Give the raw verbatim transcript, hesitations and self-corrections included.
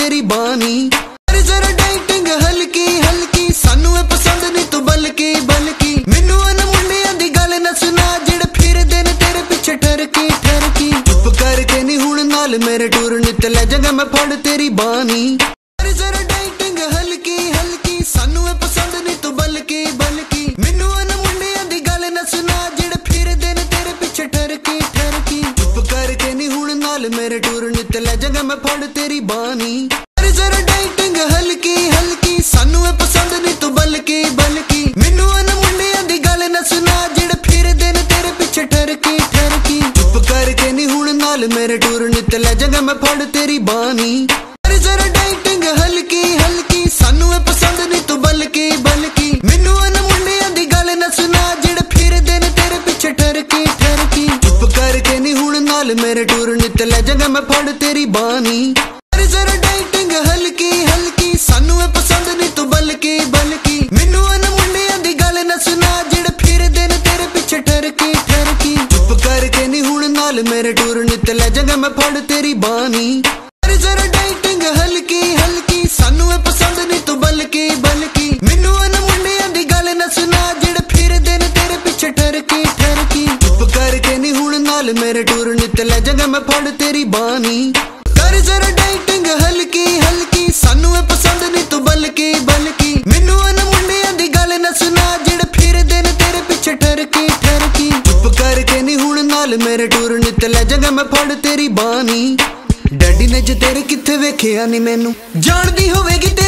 तेरी बानी। कर जरा डाइटिंग हल्की हल्की, सानू ए पसंद नहीं तू बल्कि बल्कि। मैनू अन मुंडियां दी गल ना सुना जेड़े फिरदे ने तेरे पिछे ठरकी ठरकी। चुप करके नहीं हुण नाल मेरे टूर नित ले जांगा मैं फड़ तेरी बानी। कर जरा डाइटिंग हल्की हल्की, सानू ए पसंद नहीं तू बल्कि बल्कि। मैनू अन मुंडियां दी गल ना सुना जेड़े फिरदे ने तेरे पिछे ठरकी ठरकी। चुप करके नहीं हुण नाल मेरे टूर नित ले जांगा मैं फड़ तेरी बानी। कर जरा डाइटिंग हल्की हल्की, सानू ए पसंद नहीं तू बल्कि बल्कि। मैनू अन मुंडियां दी गल ना सुना जेड़े फिरदे ने तेरे पिछे ठरकी ठरकी। चुप करके नहीं हुण नाल मेरे टूर नित ले जांगा मैं फड़ तेरी बानी। कर जरा डाइटिंग हल्की हल्की, सानू ए पसंद नहीं तू बल्कि बल्कि। मैनू अन मुंडियां दी गल ना सुना जेड़े फिरदे ने तेरे पिछे ठरकी ठरकी। चुप करके नहीं हुण नाल मेरे टूर नित ले जांगा मैं फड़ तेरी बानी। कर जरा डाइटिंग हल्की हल्की, सानू ए पसंद नहीं तू बल्कि बल्कि। मैनू अन मुंडियां दी गल ना सुना जेड़े फिरदे ने तेरे पिछे ठरकी ठरकी। चुप करके नहीं हुण नाल मेरे टूर नित ले जांगा मैं फड़ तेरी बानी। कर जरा डाइटिंग हल्की हल्की, सानू ए पसंद नहीं तू बल्कि बल्कि। मैनू अन मुंडियां दी गल ना सुना जेड़े फिरदे ने तेरे पिछे ठरकी ठरकी। चुप करके नहीं हुण नाल मेरे टूर नित ले जांगा मैं फड़ तेरी बानी। कर जरा डाइटिंग हल्की हल्की, सानू ए पसंद नहीं तू बल्कि बल्कि। मैनू अन मुंडियां दी गल ना सुना जेड़े फिरदे ने तेरे पिछे ठरकी ठरकी। चुप करके नहीं हुण नाल मेरे टूर नित ले जांगा मैं फड़ तेरी बानी। डैडी ने जे तेरे किथे वेखिया नहीं मैनू, जानदी होवेगी